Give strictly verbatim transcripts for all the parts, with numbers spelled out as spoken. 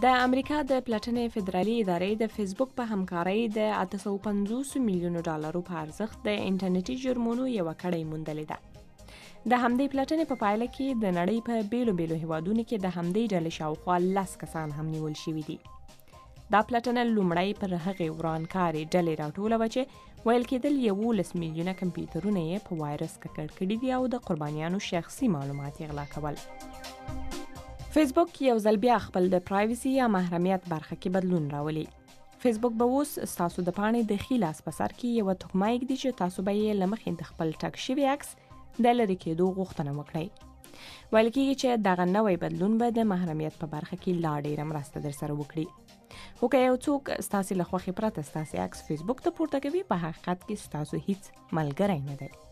د امریکا د پلټنې فدرالي ادارې د فیسبوک په همکارۍ د اته سوه پنځوس میلیونو ډالرو په ارزښت د انټرنیټي جرمونو یوه کړۍ موندلې ده. د همدې پلټنې په پایله کې د نړۍ په بیلو بیلو هیوادونو کې د همدې ډلې شاوخوا لس کسان هم نیول شوي دي. دا پلټنه لومړی پر هغې ورانکارې ډلې راټوله وه چې ویل کېدل یولس میلیونه کمپیوټرونه یې په وایرس ککړ کړي دي او د قربانیانو شخصي معلومات یې غلا کول. فیسبوک یو ځل بیا خپل د پرایوسي یا محرمیت برخه کې بدلون راولي. فیسبوک به اوس ستاسو د پاڼې د ښي لاس په سر کې یوه تخمه ایږدي چې تاسو به یې له مخې د خپل ټاک شوي عکس د لرې کېدو غوښتنه وکړئ. ویل کېږي چې دغه نوی بدلون به د محرمیت په برخه کې لا ډېره مرسته درسره وکړي. خو که یو څوک ستاسې له خوښې پرته ستاسې عکس فیسبوک ته پورته کوي، په حقیقت کې ستاسو هیڅ ملګری نه دی.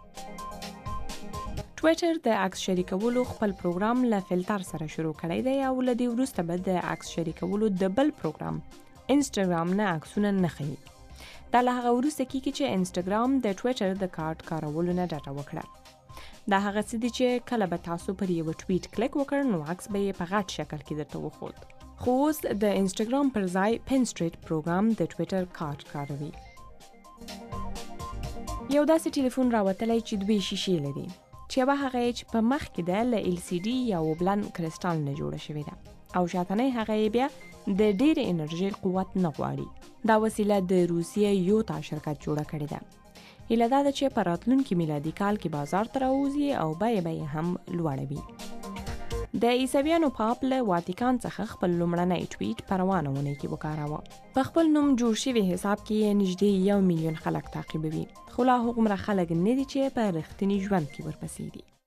ټویټر د عکس شریکولو خپل پروګرام له فلټر سره شروع کړی دی او له دې وروسته به د عکس شریکولو د بل پروګرام انسټاګرام نه عکسونه نه ښیي. دا له هغه وروسته کېږي چې انسټاګرام د ټویټر د کارت کارولو نه ډډه وکړه. دا هغه څه دي چې کله به تاسو پر یو ټویټ کلیک وکړ نو عکس به یې په غټ شکل کې درته وښود. خو اوس د انسټاګرام پر ځای پینسټریټ پروګرام د ټویټر کارت کاروي. یو داسې ټلیفون راوتلی چې دوې شیشې لري، چې یوه هغه یې چې په مخ کې ده له ایل سی ډي یا اوبلن کرسټال نه جوړه شوې ده او شاتنۍ هغه یې بیا د ډېرې انرژۍ قوت نه غواړي. دا وسیله د روسیې یوتا شرکت جوړه کړې ده. هیله دا ده چې په راتلونکي میلادي کال کې بازار ته راوځي او بیې به یې هم لوړه وي. د عیسویانو پاپ له واتیکان څخه خپل لومړنی ټویټ په روانه اونۍ کې وکاراوه. په خپل نوم جوړ شوي حساب کې یې نږدې یو میلیون خلک تعقیبوي، خو لا هغومره خلک نه دي چې په رښتیني ژوند کې ورپسې دي.